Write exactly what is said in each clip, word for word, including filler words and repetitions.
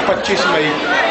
پچیس مئی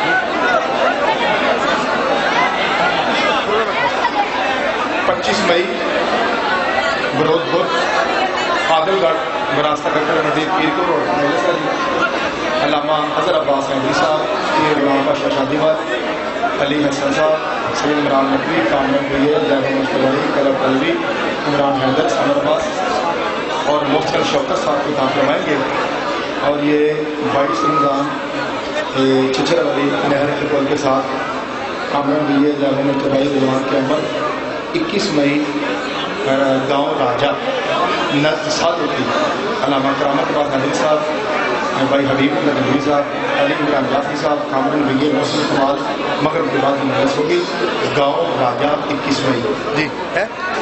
پچیس مئی برود پور عادل گڑھ براستہ ڈاکٹر مزید پیر کو روڈ علامہ اظہر عباس حیدری صاحب، یہ غلام بادشاہ شادی باد، علی حسن صاحب، سید عمران نقوی، کامران بھیا، جاوید مشتبہی، کلب قلبی، عمران حیدر، عمر عباس اور محسن شوکت صاحب کو کام فرمائیں گے. اور یہ بائیس رمضان چچر والی نہر کے پل کے ساتھ کامران بھیا، جاوید مشتبہی، رضوان کے عمر اکیس مئی گاؤں راجہ نزد ساتھ ہوتی علامہ کرامت عباس حیدری صاحب، بھائی حبیب اللہ نبوی صاحب، علی عمران جعفری صاحب، کامران بھیا، محسن کمال مغرب کے بعد مجلس ہوگی. گاؤں راجہ اکیس مئی. جی ہے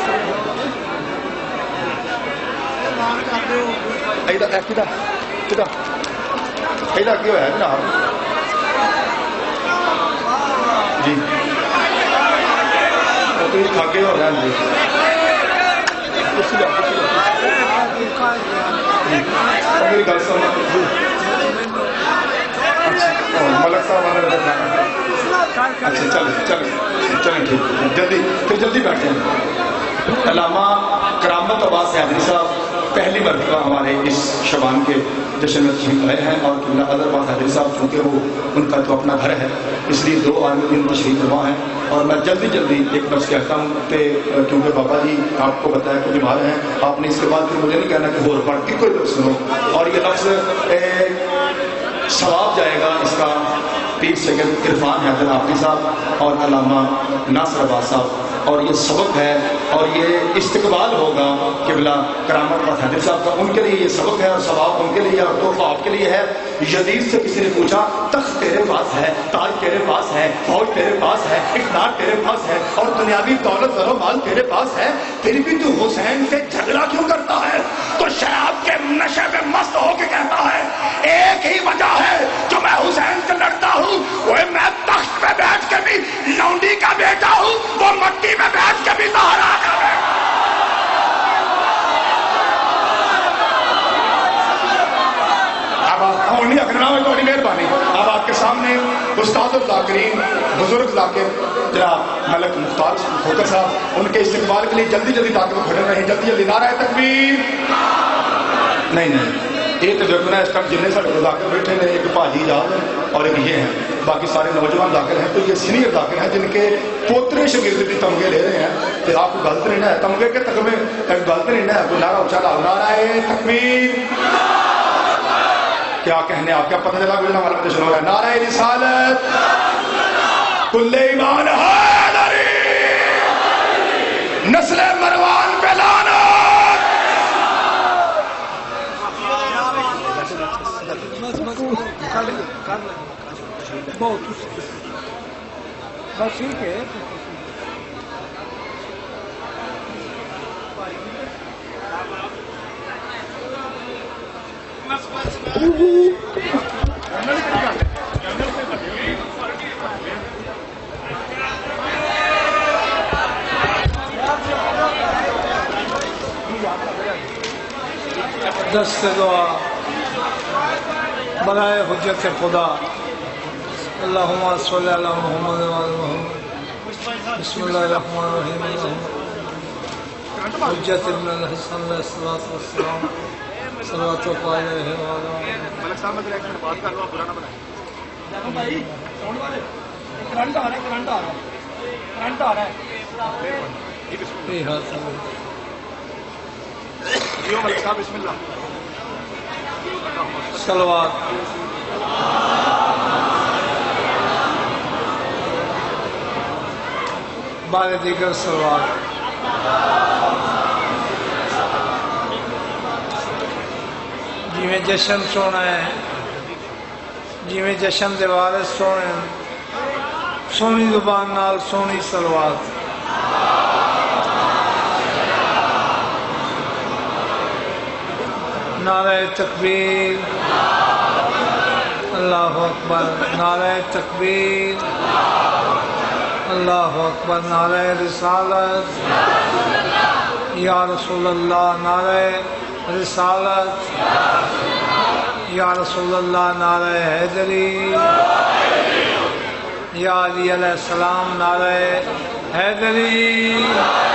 ایدہ کدہ کدہ ایدہ کیوں ہے جناب جی وہ تو کھاکے ہو رہے ہیں جی کسی لیا کسی لیا جی اور میری گل سن ملک صاحب آنے رکھنا اچھا چلیں چلیں چلیں ٹھیک جلدی پھر جلدی بیٹھیں. علامہ کرامت عباس حیدری صاحب پہلی مرتبہ ہمارے اس شبان کے جشن میں تشریف لائے ہیں اور قبلہ اظہر عباس حیدری صاحب چونکہ وہ ان کا تو اپنا گھر ہے اس لیے دو آدمی دن تشریف فرما ہیں. اور میں جلدی جلدی ایک لفظ کہتا ہوں کہ کیونکہ بابا جی آپ کو بتایا کہ بیمار ہیں، آپ نے اس کے بعد پھر مجھے نہیں کہنا کہ اور پڑھ کے کوئی لفظ سنو. اور یہ لفظ ثواب جائے گا اس کا پیر سید عرفان حیدر آفی صاحب اور علامہ ناصر عباس صاحب. اور یہ سبق ہے اور یہ استقبال ہوگا قبلہ کرامت عباس حیدری صاحب کا. ان کے لیے یہ سبق ہے اور ثواب ان کے لیے اور تحفہ آپ کے لیے ہے. یزید سے کسی نے پوچھا تخت تیرے پاس ہے، تاج تیرے پاس ہے، فوج تیرے پاس ہے، اقتدار تیرے پاس ہے اور دنیاوی دولت و مال تیرے پاس ہے، پھر بھی تو حسین سے جھگڑا کیوں کرتا ہے؟ تو شراب کے نشے میں مست ہو کے کہتا ہے ایک ہی وجہ ہے جو میں حسین سے لڑتا ہوں، وہ میں تخت پہ بیٹھ کے بھی لونڈی کا بیٹا ہوں، وہ مٹی میں بیٹھ کے بھی سہارا کا بیٹا. اب آپ ہونی اکرنا میں تو مہربانی اب آپ کے سامنے استاد الذاکرین بزرگ ذاکر جناب ملک مختار کھوکر صاحب، ان کے استقبال کے لیے جلدی جلدی تاکہ وہ کھڑے رہیں. جلدی جلدی نعرہ تکبیر. نہیں نہیں یہ تو دیکھنا اس ٹائم جنہیں سارے ذاکر بیٹھے ہیں، ایک بھاجی یاد ہے اور ایک یہ ہیں، باقی سارے نوجوان ذاکر ہیں. تو یہ سینئر ذاکر ہیں جن کے پوترے شاگرد بھی تمغے لے رہے ہیں. کہ آپ کو غلط نہیں ہے تمغے کے تقمے غلط نہیں ہے. کوئی نعرہ اونچا لاؤ، نعرہ تکبیر. کیا کہنے آپ کیا پتہ چلا گزرنا والا جشن ہو رہا ہے؟ نعرہ رسالت کل ایمان حیدری نسل مروان پہ لعنت. بس ٹھیک ہے. دست دعا برائے حجت خدا. اللہم صلی علی محمد و آل محمد. بسم اللہ الرحمن الرحیم. حجت ابن الحسن علیہ الصلوۃ والسلام صلوات و علیہ وآلہ. ملک صاحب اگر ایک منٹ بات کر لو آپ برا نہ بنائیں. بھائی ساؤنڈ والے کرنٹ آ رہا ہے کرنٹ آ رہا ہے کرنٹ آ رہا ہے. یہ حاصل جیو ملک صاحب بسم اللہ. صلوات. بار دیگر صلوات. جی میں جشن سونا ہے جی میں جشن دے وارث سونے سونی زبان نال سونی صلوات. نعرہ تکبیر. اللہ اکبر. نعرہ تکبیر. اللہ اکبر. نعرہ رسالت. یا رسول اللہ. نعرہ رسالت. یا رسول اللہ نعرہ حیدری، یا علی علیہ السلام نعرہ حیدری،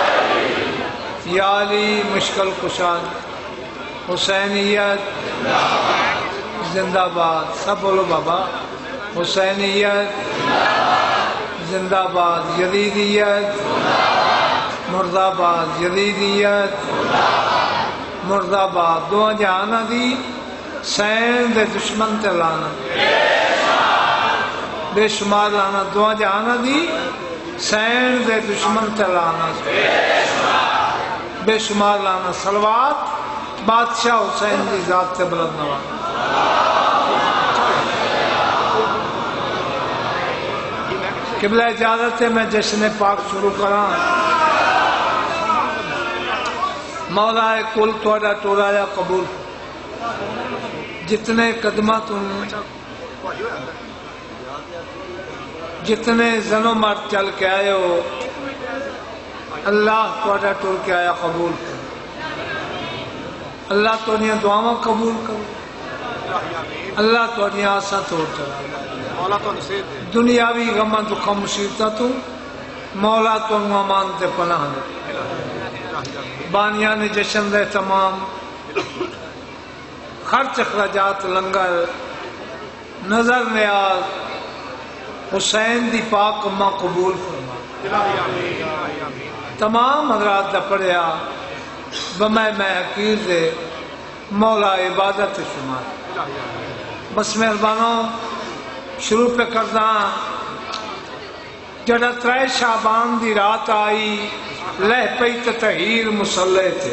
یا علی مشکل کشاد، حسینیت زندہ باد، سب بولو بابا، حسینیت زندہ باد، یزیدیت مرد آباد، یزیدیت مرد آباد، دو جہانا دی سین دے دشمن تے لانا، بے شمار لانا، دو جہانا دی سین دے دشمن تے لانا، بے شمار لانا، صلوات بادشاہ حسین دی ذات تے بلند نواز۔ قبلہ اجازت ہے میں جشن پاک شروع کراں۔ مولا کل توڑا ٹورایا قبول، جتنے قدمہ تم جتنے زن و مرد چل کے آئے ہو، اللہ توڑا ٹور کے آیا قبول کر، اللہ تو انہیں دعاوں قبول کر، اللہ تو انہیں آسان توڑ چلا، دنیاوی غمہ دکھا مصیبتہ تو مولا تو انہیں امان تے پناہ دے، بانیان جشن دے تمام خرچ اخراجات لنگر نظر نیاز حسین دی پاک امہ قبول فرما، تمام حضرات دا پڑھیا بمائے میں حقیر دے مولا عبادت شمار۔ بس مہربانوں شروع پہ کردہ جڑا ترائے شعبان دی رات آئی، لہ پئی تطہیر مسلح تھے،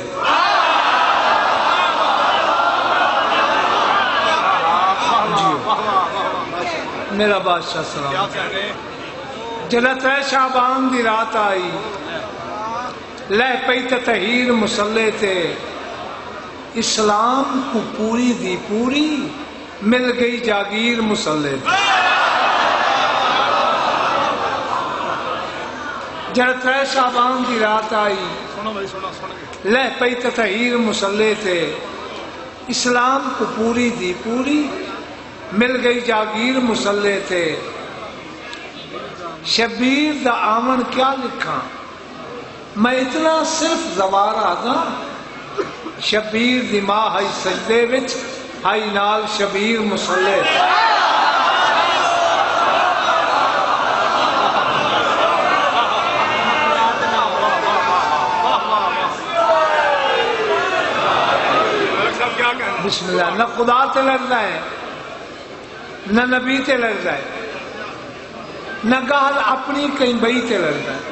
میرا بادشاہ سلام، جڑا ترائے شعبان دی رات آئی، لہ پئی تطہیر مسلح تھے، اسلام کو پوری دی پوری مل گئی جاگیر مسلح تھے، جڑا ترائے شعبان دی رات آئی، لہ پئی تطہیر مسلح تھے، اسلام کو پوری دی پوری مل گئی جاگیر مسلح تھے، شبیر دا آمن کیا لکھا، میں اتنا صرف زوار آدھا، شبیر دی ماں ہائی سجدے وچ ہائی نال شبیر مسلح تھے، بسم اللہ، نہ خدا تے لڑنا ہے، نہ نبی تے لڑنا ہے، نہ گال اپنی کہیں بئی تے لڑنا ہے،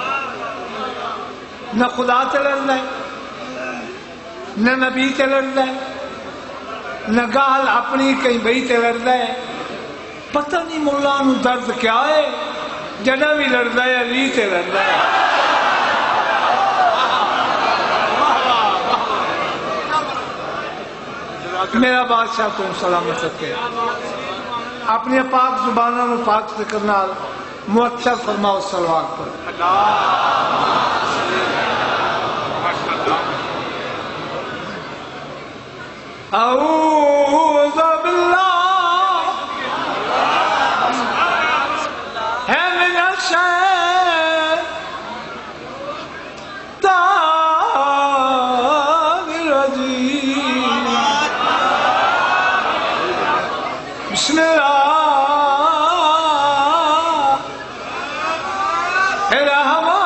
نہ خدا تے لڑنا ہے، نہ نبی تے لڑنا ہے، نہ گال اپنی کہیں بئی تے لڑنا ہے، پتہ نہیں مولا نو درد کیا ہے، جنہ بھی لڑنا ہے علی تے لڑنا ہے۔ میرا بادشاہ تم سلامت رکھے، اپنی پاک زبانہ میں پاک ذکر نال معطر فرماؤ صلوات پر۔ اعوذ باللہ ہے من الشیطان الرجیم، بسم اللہ الرحمن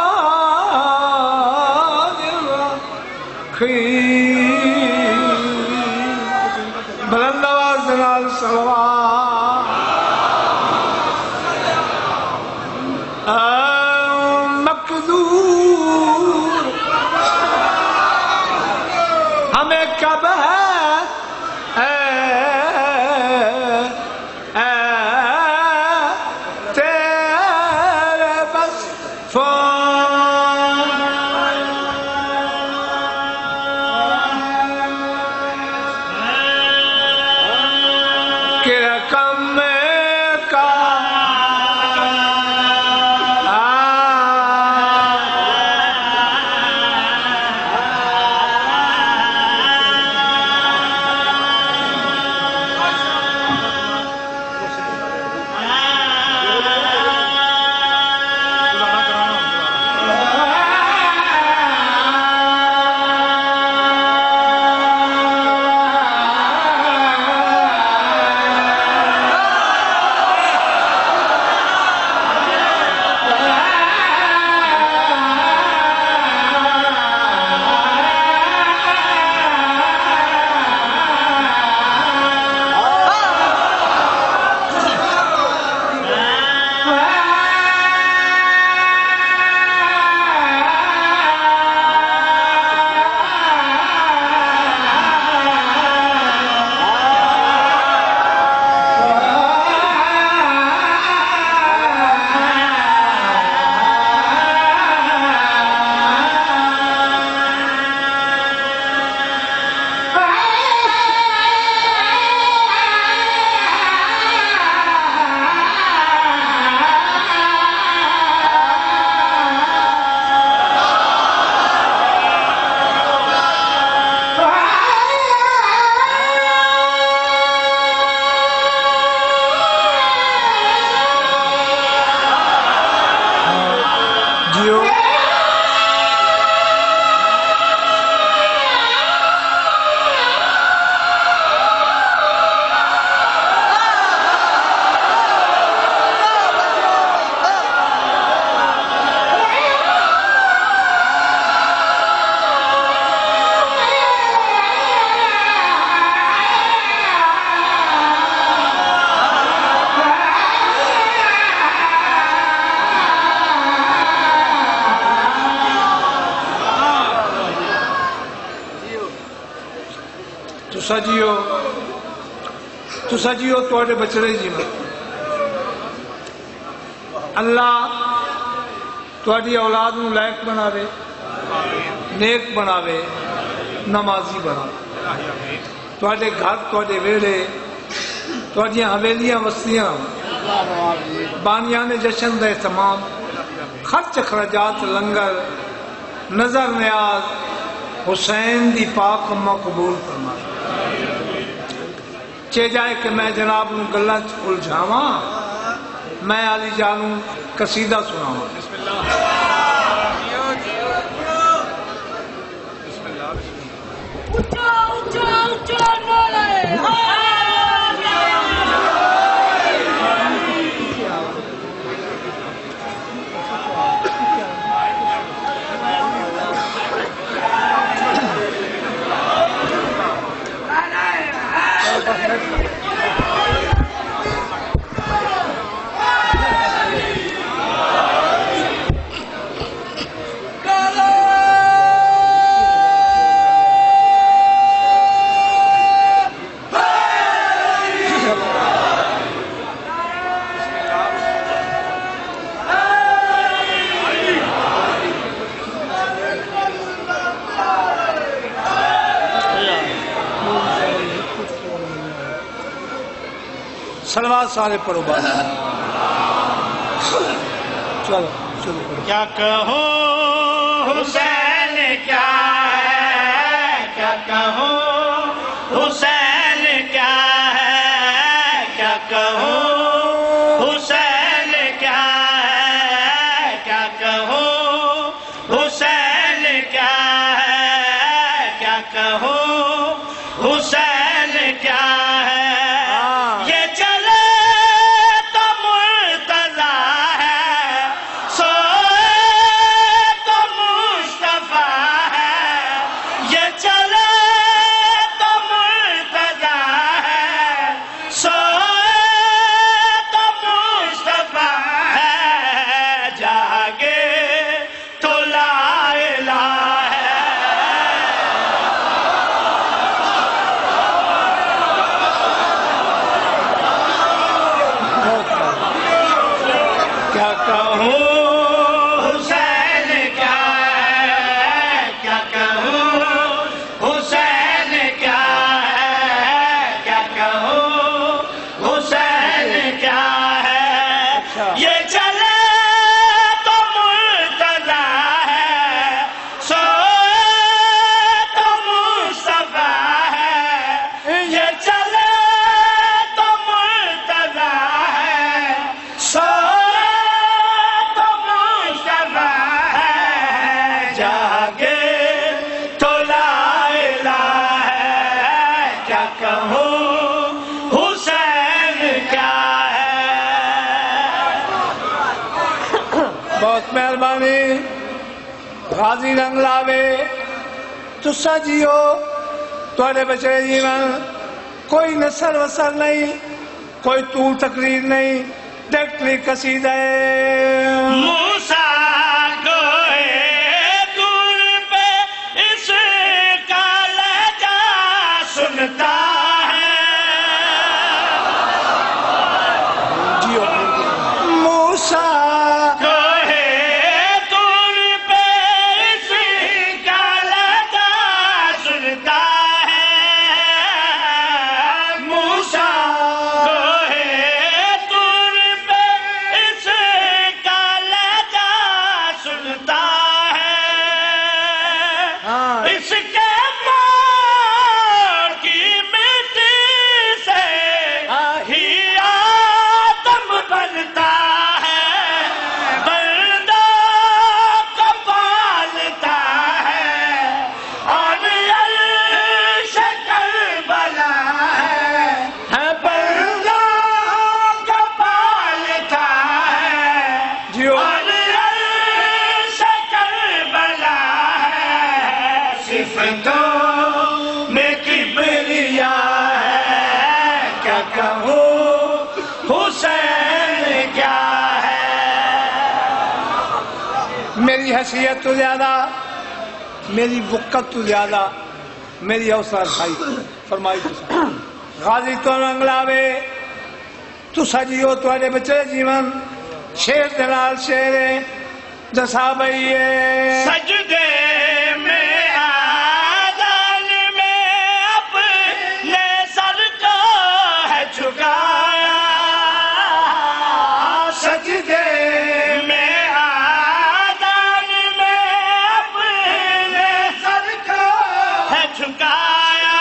الرحیم، بلند آواز نال صلوات، مقدور ہمیں کب ہے تسا جیو تسا جیو تواڈے بچڑے جیون اللہ تواڈی اولاد نو لائق بناوے نیک بناوے نمازی بناوے تواڈے گھر تواڈے ویڑے تواڈیاں حویلیاں وسیاں بانیان جشن دا اہتمام خرچ اخراجات لنگر نظر نیاز حسین دی پاک امہ قبول فرما چے جائے کہ میں جناب نو گلہ الجھاواں میں علی جانوں قصیدہ سناواں بسم اللہ سلوات سارے پڑھو بات چلو چلو پڑھو کیا کہو حسین کیا ہے کیا کہو حسین کیا ہے کیا کہو حسین کیا ہے کیا کہو حسین کیا ہے کیا کہو حسین کیا ہے یہ چلے تو مرتضی ہے سوئے تو مصطفیٰ ہے یہ چلے تو مرتضی ہے سوئے تو مصطفیٰ ہے جاگے تو لا الہ ہے کیا کہوں حسین کیا ہے کیا کہوں حسین کیا ہے کیا کہوں حسین کیا ہے یہ چلے تو مرتضی ہے سوئے تو مصطفیٰ ہے یہ چلے تو مرتضی ہے سوئے تو مصطفیٰ ہے جاگے تو لا الہ ہے کیا کہوں حسین کیا ہے بہت مہربانی غازی رنگ لاوے تسا جیو تواڈے بچڑے جیون کوئی نثر وسر نہیں کوئی طول تقریر نہیں ڈائریکٹلی قصیدہ ہے موسیٰ گوئے دور پہ اس کا لہجہ سنتا ہے جیو موسیٰ گوئے دور پہ اس کا لہجہ سنتا ہے موسیٰ گوئے دور پہ اس کا لہجہ سنتا ہے ہاں اس کے ماں کی مٹی سے ہی آدم بنتا ہے بندہ کو پالتا ہے اور عرش کربلا ہے ہے بندہ کو پالتا ہے جیو اور عرش کربلا ہے صفتوں میں کبریا ہے کیا کہوں حسین کیا ہے میری حیثیت تو زیادہ میری بکت تو زیادہ میری اوسار بھائی فرمائی تو غازی تو رنگلاوے تو سجیو تواڈے بچے جیون شیر دلال شیر دسا بھئیے سجدے میں آذان میں اپنے سر کو ہے جھکایا سجدے میں آذان میں اپنے سر کو ہے جھکایا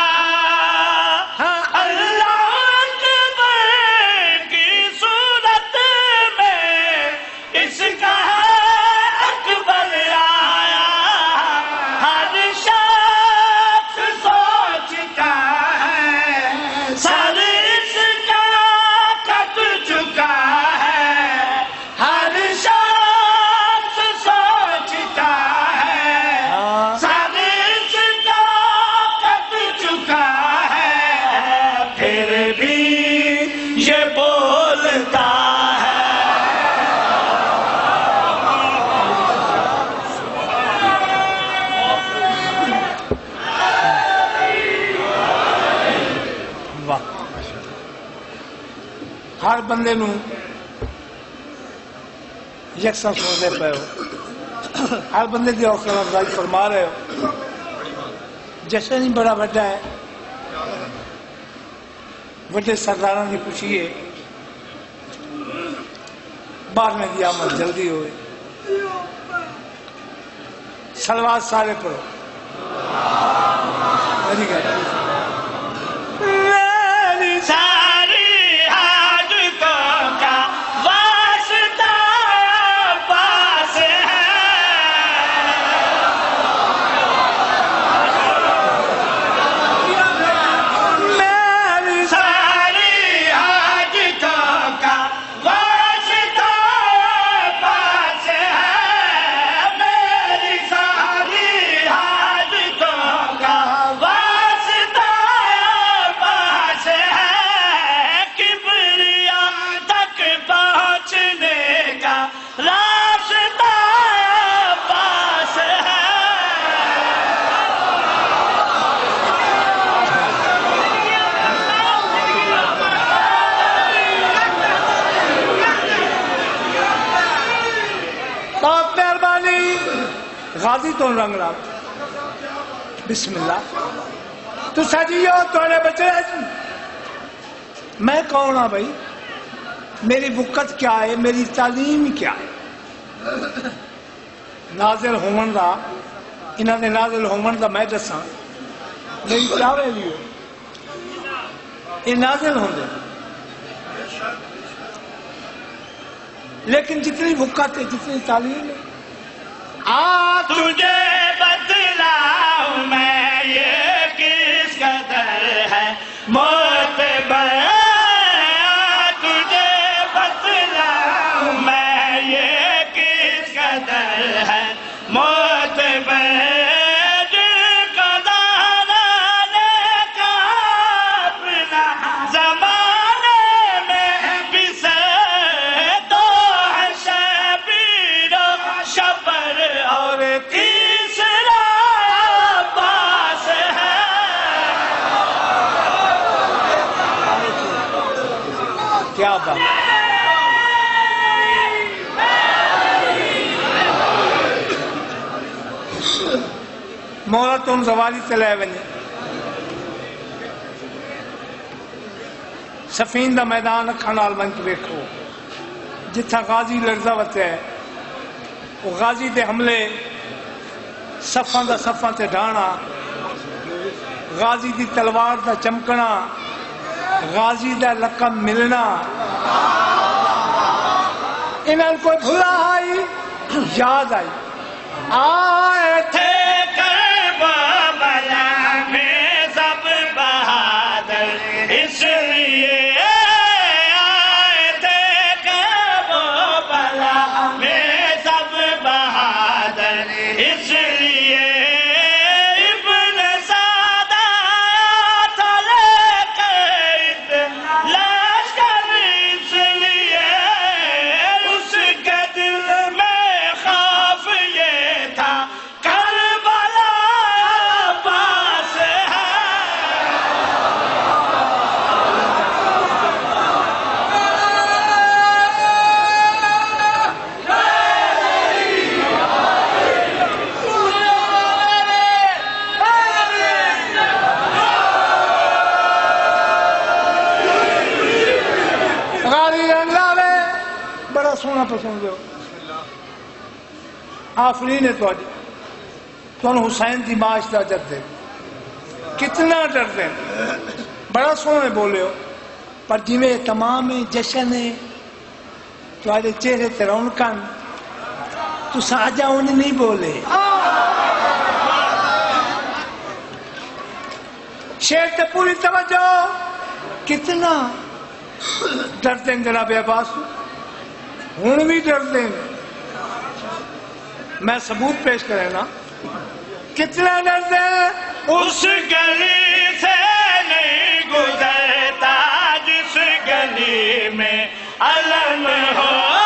اللہ اکبر کی صورت میں اس کا اکبر آیا ہر شخص سوچتا ہے سر اس کا کٹ چکا ہے ہر شخص سوچتا ہے سر اس کا کٹ چکا ہے پھر بھی یہ بولتا ہے واہ ہر بندے نو یکساں سوچتے پے ہو ہر بندے کی حوصلہ افزائی فرما رہے ہو جشن ہی بڑا بڑا ہے بڑے سرداراں کی خوشی ہے بارہویں کی آمد جلدی ہوئے سلوات سارے پڑھو میری گل میری ساری حاجتوں کا واسطہ پاس ہے میری ساری حاجتوں کا واسطہ پاس ہے میری ساری حاجتوں کا واسطہ پاس ہے کبریا تک پہنچنے کا راستہ پاس ہے بہت مہربانی غازی تو رنگ لا بسم اللہ تو سجیو تھوڑے بچے میں کون ہاں بھائی میری وقت کیا ہے میری تعلیم کیا ہے نازل ہومن دا انہوں نے نازل ہومن دا میں دساں میری کیا ویلیو یہ نازل ہوں دے لیکن جتنی وقت ہے جتنی تعلیم ہے آ تجھے بتلاؤں میں یہ کس قدر ہے معتبر تجھے بتلاؤں میں یہ کس قدر ہے معتبر جن کا دانا نے کہا اپنا زمانے میں بھی سے تو ہے شبیر و شبر اور تیسرا عباس ہے کیا بات مولا تم زوالی چلے ونجے سفین دا میدان اکھاں نال ون کے ویکھو جتھا غازی لرزا وتے ہے وہ غازی دے حملے صفاں دا صفاں تے ڈھانا غازی دی تلوار دا چمکنا غازی دا لقب ملنا انہاں کوئی بھلا آئی یاد آئی آئے تھے کربلا میں سب بہادر اس لیے آئے تھے کربلا میں سب بہادر اس لیے ابن سعدہ تھا لے کر لشکر اس لیے اس کے دل میں خوف یہ تھا کربلا سونا پسند ہو آفرین ہے تو تو حسین دی معاش دا ڈردے کتنا ڈردے بڑا سونے بولے ہو پر جی میں تمام جشن ہے تو چہرے تے رونقاں تو ساجا انہیں نہیں بولے شیر تے پوری توجہ کتنا ڈردے جناب عباس ہوں بھی ڈردے میں ثبوت پیش کرے نا کتنا ڈردے اس گلی سے نہیں گزرتا جس گلی میں علم ہو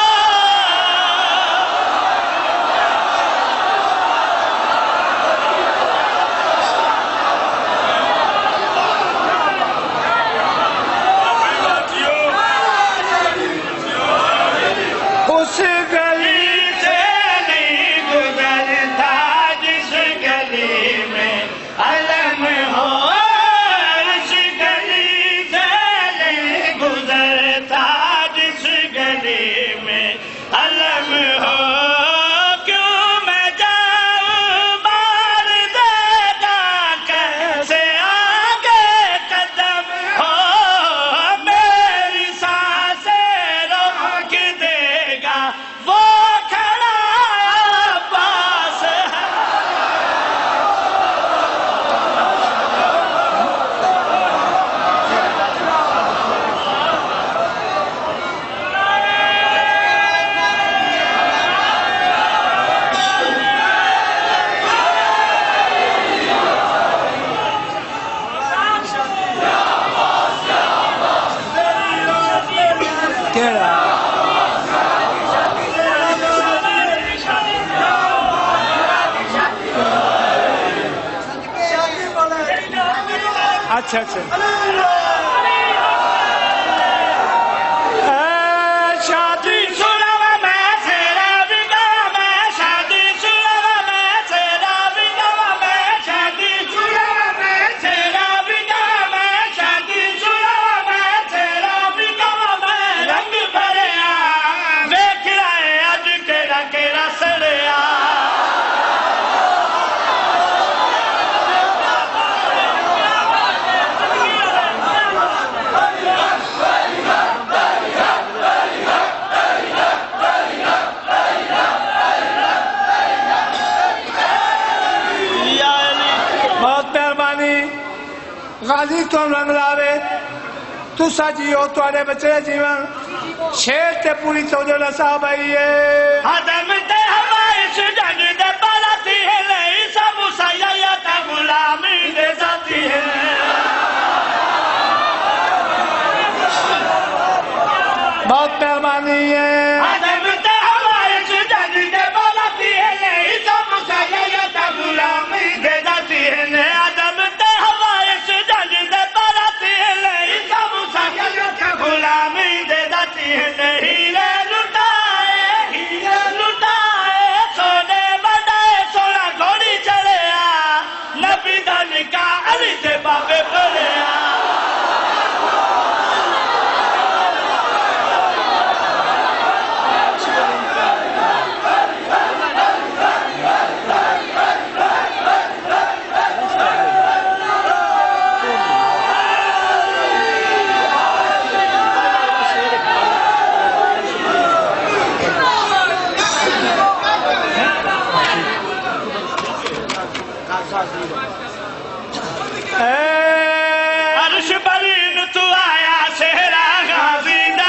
اس گلی سے نہیں گزرتا جس گلی میں علم ہو اس گلی سے نہیں گزرتا جس گلی میں علم ہو کیوں میں جاؤں بار دے گا کیسے آگے قدم ہو میری سانسیں روک دے گا وہ کھڑا پاس ہے کیڑا اچھا اچھا اے شادی سنوا میں تیرا بھی گوا میں شادی سنوا میں تیرا بھی گوا میں شادی سنوا میں تیرا بھی گوا میں شادی سنوا میں تیرا بھی گوا میں رنگ بھریا دیکھ رہے اج کیڑا کیڑا سڑیا بہت مہربانی غازی تم رنگ لاوے تو سجیو تواڈے بچے جیون شیر تے پوری توجہ نہ صاحب آئیے آدم تے ہمارے سجن دے پالاتی ہے نہیں سب سایہ تا غلامی دے ذاتی ہے بہت مہربانی ہے آدم تے ہمارے سجن دے پالاتی ہے نہیں سب سایہ تا غلامی دے ذاتی ہے آدم تے ہمارے سجن دے پالاتی ہے نہیں سب سایہ تا غلامی دے ذاتی ہے نہیں لے لٹائے ہیرے لٹائے سونے بڑھائے سونا گھوڑی چڑھیا نبی دا نکاح علی دے بابے پڑھیا عرش برین تو آیا شہرا غازی دا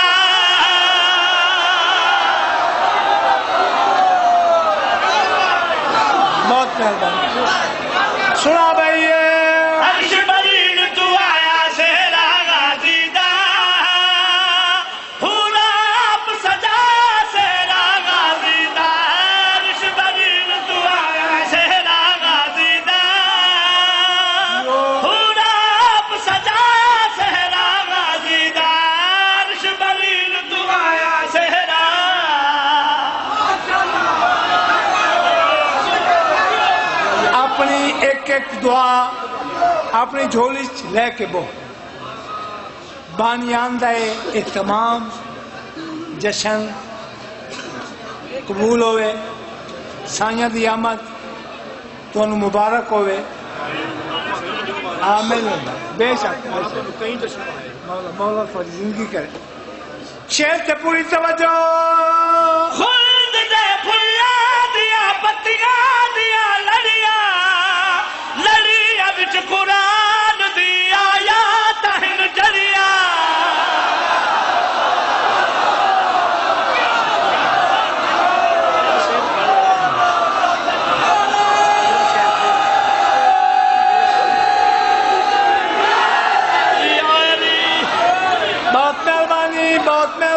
بہت مہربانی سنا بھائیے عرش برین تو آیا شہرا غازی دا پورا آپ سجا شہرا غازی دا عرش برین تو آیا شہرا غازی دا پورا آپ سجا شہرا غازی دا عرش برین تو آیا شہرا اپنی ایک ایک دعا اپنی جھولی چ لے کے بو بانیان دے یہ تمام جشن قبول ہوئے سائیاں دی آمد تو انہوں مبارک ہوئے آمین بے شک مولا مولا تھوڑی زندگی کرے شیر تے پوری توجہ خلد دے پھلا دیا پتیاں دیا لڑیاں لڑیاں وچ قرآن دی آیات ہن جڑیاں بہت مہربانی بہت مہربانی